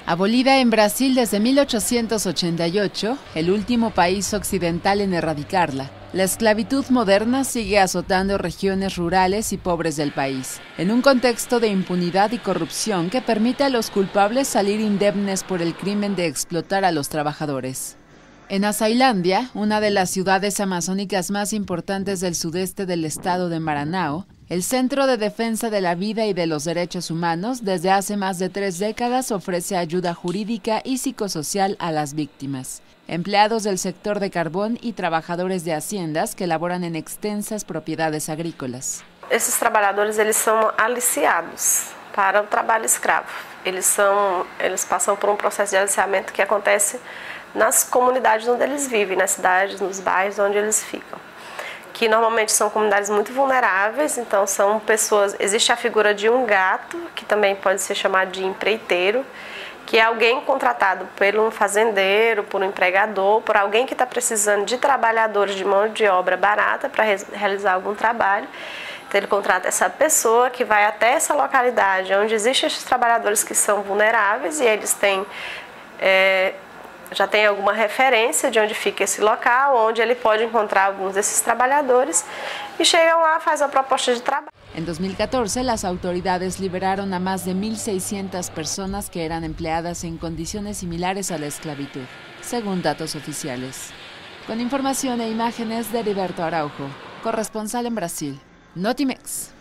Abolida en Brasil desde 1888, el último país occidental en erradicarla, la esclavitud moderna sigue azotando regiones rurales y pobres del país, en un contexto de impunidad y corrupción que permite a los culpables salir indemnes por el crimen de explotar a los trabajadores. En Açailândia, una de las ciudades amazónicas más importantes del sudeste del estado de Maranhão, el Centro de Defensa de la Vida y de los Derechos Humanos desde hace más de 3 décadas ofrece ayuda jurídica y psicosocial a las víctimas, empleados del sector de carbón y trabajadores de haciendas que laboran en extensas propiedades agrícolas. Esses trabalhadores eles são aliciados para o trabalho escravo. Eles passam por processo de aliciamento que acontece nas comunidades onde eles vivem, nas cidades, nos bairros onde eles ficam. Que normalmente são comunidades muito vulneráveis, então são pessoas... Existe a figura de um gato, que também pode ser chamado de empreiteiro, que é alguém contratado por um fazendeiro, por um empregador, por alguém que está precisando de trabalhadores de mão de obra barata para realizar algum trabalho. Então ele contrata essa pessoa que vai até essa localidade onde existem esses trabalhadores que são vulneráveis e eles têm... já tem alguma referência de onde fica esse local, onde ele pode encontrar alguns desses trabalhadores y llegan lá, faz a proposta de trabajo. En 2014, las autoridades liberaron a más de 1.600 personas que eran empleadas en condiciones similares a la esclavitud, según datos oficiales. Con información e imágenes de Heriberto Araujo, corresponsal en Brasil, Notimex.